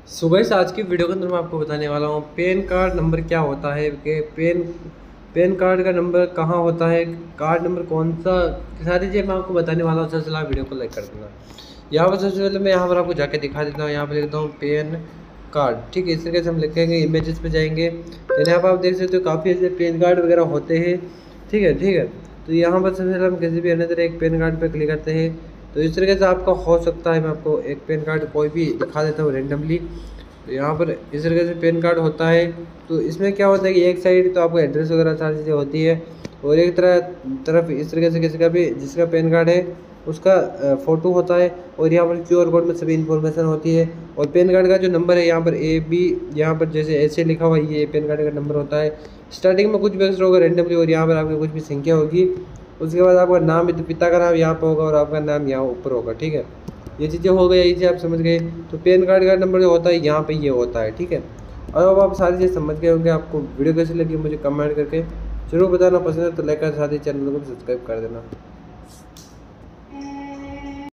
सुबह से आज की वीडियो के अंदर मैं आपको बताने वाला हूँ पैन कार्ड नंबर क्या होता है कि पैन कार्ड का नंबर कहाँ होता है, कार्ड नंबर कौन सा, सारी चीज़ें मैं आपको बताने वाला हूँ। सबसे पहले वीडियो को लाइक कर देना। यहाँ पर सबसे पहले मैं यहाँ पर आपको जाके दिखा देता हूँ। यहाँ पर लिखता हूँ पैन कार्ड, ठीक है। इस तरीके से हम लिखेंगे, इमेजेस पे जाएंगे तो यहाँ पर आप देख सकते हो काफ़ी ऐसे पैन कार्ड वगैरह होते हैं, ठीक है ठीक है। तो यहाँ पर सबसे पहले हम किसी भी अन्य तरह एक पैन कार्ड पर क्लिक करते हैं। तो इस तरीके से आपका हो सकता है, मैं आपको एक पैन कार्ड कोई भी दिखा देता हूँ रेंडमली। तो यहाँ पर इस तरीके से पैन कार्ड होता है। तो इसमें क्या होता है कि एक साइड तो आपको एड्रेस वगैरह सारी चीज़ें होती है, और एक तरफ इस तरीके से किसी का भी जिसका पैन कार्ड है उसका फ़ोटो होता है, और यहाँ पर QR कोड में सभी इन्फॉर्मेशन होती है। और पैन कार्ड का जो नंबर है यहाँ पर AB, यहाँ पर जैसे ऐसे लिखा हुआ है, ये पैन कार्ड का नंबर होता है। स्टार्टिंग में कुछ भी अक्षर होगा रेंडमली, और यहाँ पर आपकी कुछ भी संख्या होगी। उसके बाद आपका नाम, पिता का नाम यहाँ पर होगा और आपका नाम यहाँ ऊपर होगा, ठीक है। ये चीज़ें हो गई, यही चीज़ आप समझ गए। तो पैन कार्ड का नंबर जो होता है यहाँ पे ये होता है, ठीक है। और अब आप सारी चीज़ समझ गए होंगे। आपको वीडियो कैसी लगी मुझे कमेंट करके जरूर बताना। पसंद है तो लाइक कर, साथ ही चैनल को सब्सक्राइब कर देना।